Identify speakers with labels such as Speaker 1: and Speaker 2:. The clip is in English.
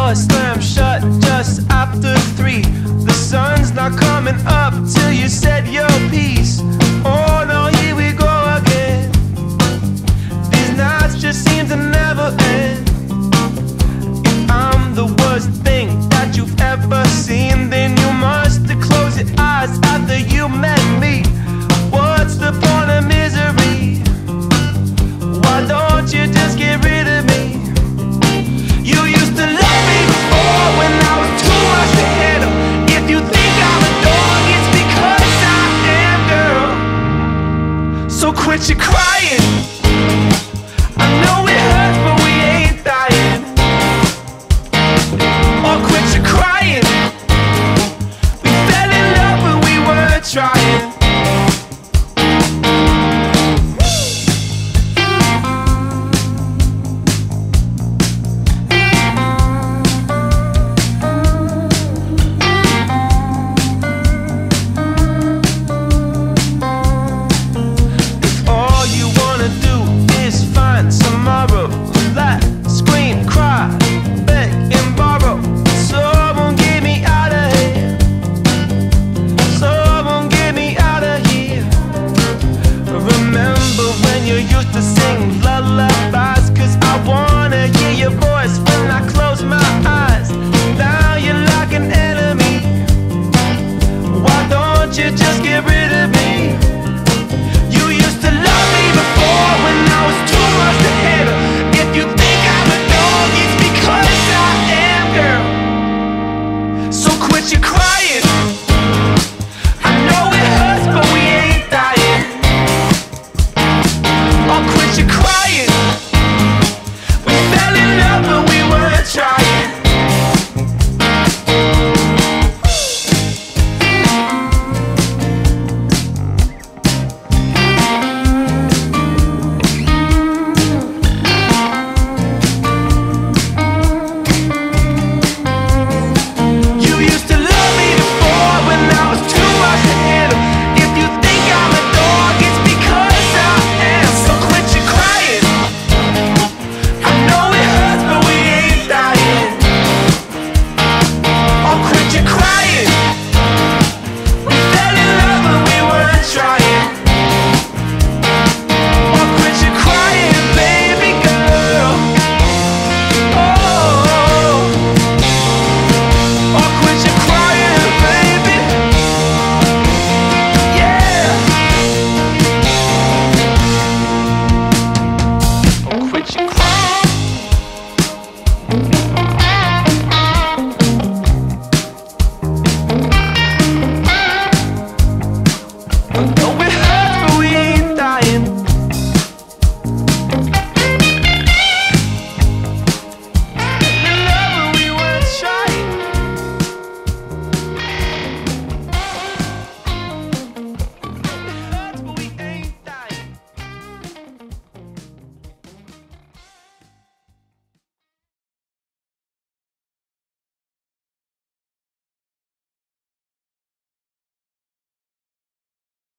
Speaker 1: door slammed shut just after 3. The sun's not coming up till you said your piece. Oh no, here we go again. These nights just seem to never end. If I'm the worst thing that you've ever seen, then you must have closed your eyes after you met me. What's the point of misery? Why don't you just get rid of me? You used to love me before when I was too much to handle. If you think I'm a dog, it's because I am, girl. So quit your crying. I know it hurts, but we ain't dying. Or quit your crying. We fell in love, but we weren't trying. Tomorrow, laugh, scream, cry, beg and borrow. Someone get me out of here. Someone get me out of here. Remember when you used to sing lullabies? Cause I wanna hear your voice when I close my eyes. Now you're like an enemy. Why don't you just get rid of me? You used to love me before when I was too much to handle. If you think I'm a dog, it's because I am, girl. So quit your crying.